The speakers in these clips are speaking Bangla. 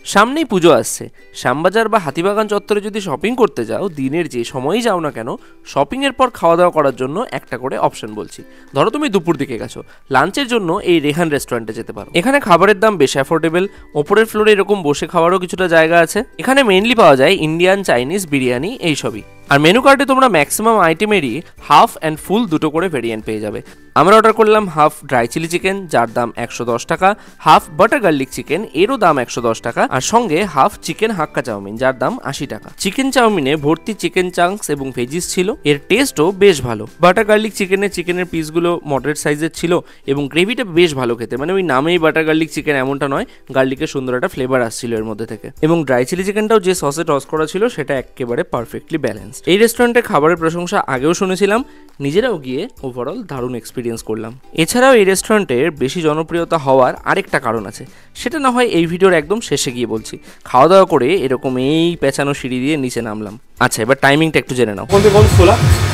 সামনেই পুজো আসছে। শ্যামবাজার বা হাতিবাগান চত্বরে যদি শপিং করতে যাও, দিনের যে সময়ই যাও না কেন, শপিংয়ের পর খাওয়া দাওয়া করার জন্য একটা করে অপশন বলছি। ধরো তুমি দুপুর দিকে গেছো, লাঞ্চের জন্য এই রেহান রেস্টুরেন্টে যেতে পারো। এখানে খাবারের দাম বেশ অ্যাফোর্ডেবল, ওপরের ফ্লোরে এরকম বসে খাওয়ারও কিছুটা জায়গা আছে। এখানে মেইনলি পাওয়া যায় ইন্ডিয়ান, চাইনিজ, বিরিয়ানি এইসবই। আর মেনু কার্ডে তোমরা ম্যাক্সিমাম আইটেমেরই হাফ অ্যান্ড ফুল দুটো করে ভেরিয়েন্ট পেয়ে যাবে। আমরা অর্ডার করলাম হাফ ড্রাই চিলি চিকেন, যার দাম 110 টাকা, হাফ বাটার গার্লিক চিকেন, এরও দাম 110 টাকা, আর সঙ্গে হাফ চিকেন হাক্কা চাউমিন, যার দাম 80 টাকা। চিকেন চাউমিনে ভর্তি চিকেন চাঙ্কস এবং ভেজিস ছিল, এর টেস্টও বেশ ভালো। বাটার গার্লিক চিকেনের পিসগুলো মডারেট সাইজের ছিল এবং গ্রেভিটা বেশ ভালো খেতে, মানে ওই নামেই বাটার গার্লিক চিকেন এমনটা নয়, গার্লিকের সুন্দর একটা ফ্লেভার আসছিল এর মধ্যে থেকে। এবং ড্রাই চিলি চিকেনটাও যে সসে টস করা ছিল সেটা একেবারে পারফেক্টলি ব্যালেন্স। এই রেস্টুরেন্টে খাবারের প্রশংসা আগেও শুনেছিলাম, নিজেরাও গিয়ে ওভারঅল দারুণ এক্সপিরিয়েন্স করলাম। এছাড়াও এই রেস্টুরেন্টের বেশি জনপ্রিয়তা হওয়ার আরেকটা কারণ আছে, সেটা না হয় এই ভিডিওর একদম শেষে গিয়ে বলছি। খাওয়া দাওয়া করে এরকম এই পেঁচানো সিঁড়ি দিয়ে নিচে নামলাম। আচ্ছা, এবার টাইমিংটা একটু জেনে নাও। কোন খোলা?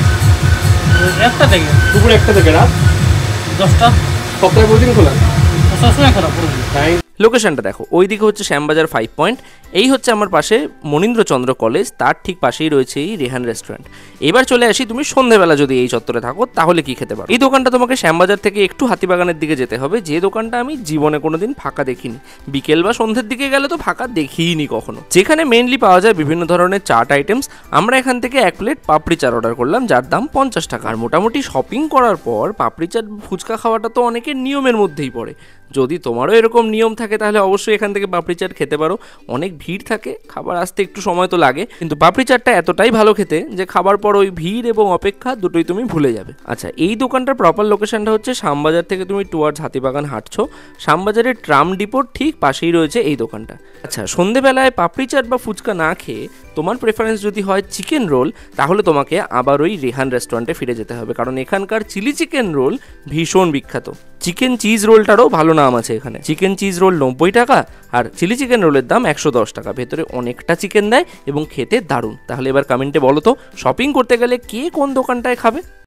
1টা থেকে দুপুর 1টা থেকে রাত 10টা। সপ্তাহে প্রতিদিন খোলা? সবসময় খোলা পুরো। লোকেশনটা দেখো, ওইদিকে হচ্ছে শ্যামবাজার 5 পয়েন্ট, এই হচ্ছে আমার পাশে মনীন্দ্রচন্দ্র কলেজ, তার ঠিক পাশেই রয়েছে এই রেহান রেস্টুরেন্ট। এবার চলে আসি, তুমি সন্ধ্যেবেলা যদি এই চত্বরে থাকো তাহলে কি খেতে পারো। এই দোকানটা তোমাকে শ্যামবাজার থেকে একটু হাতিবাগানের দিকে যেতে হবে, যে দোকানটা আমি জীবনে কোনোদিন ফাঁকা দেখিনি। বিকেল বা সন্ধ্যের দিকে গেলে তো ফাঁকা দেখিনি কখনো। যেখানে মেইনলি পাওয়া যায় বিভিন্ন ধরনের চাট আইটেমস। আমরা এখান থেকে 1 প্লেট পাপড়ি চাট অর্ডার করলাম, যার দাম 50 টাকা। আর মোটামুটি শপিং করার পর পাপড়ি চাট ফুচকা খাওয়াটা তো অনেকের নিয়মের মধ্যেই পড়ে। যদি তোমারও এরকম নিয়ম থাকে তাহলে অবশ্যই এখান থেকে পাপড়ি চাট খেতে পারো। অনেক ভিড় থাকে, খাবার আসতে একটু সময় তো লাগে, কিন্তু পাপড়ি চাটটা এতটাই ভালো খেতে যে খাবার পর ওই ভিড় এবং অপেক্ষা দুটোই তুমি ভুলে যাবে। আচ্ছা, এই দোকানটার প্রপার লোকেশনটা হচ্ছে শ্যামবাজার থেকে তুমি টুয়ার্ডস হাতিবাগান হাঁটছো, শ্যামবাজারের ট্রাম ডিপোর ঠিক পাশেই রয়েছে এই দোকানটা। আচ্ছা, সন্ধেবেলায় পাপড়ি চাট বা ফুচকা না খেয়ে তোমার প্রেফারেন্স যদি হয় চিকেন রোল, তাহলে তোমাকে আবার ওই রেহান রেস্টুরেন্টে ফিরে যেতে হবে, কারণ এখানকার চিলি চিকেন রোল ভীষণ বিখ্যাত। চিকেন চিজ রোলটারও ভালো নাম আছে এখানে। চিকেন চিজ রোল 90 টাকা আর চিলি চিকেন রোলের দাম 110 টাকা। ভেতরে অনেকটা চিকেন দেয় এবং খেতে দারুণ। তাহলে এবার কমেন্টে বলো তো, শপিং করতে গেলে কে কোন দোকানটায় খাবে?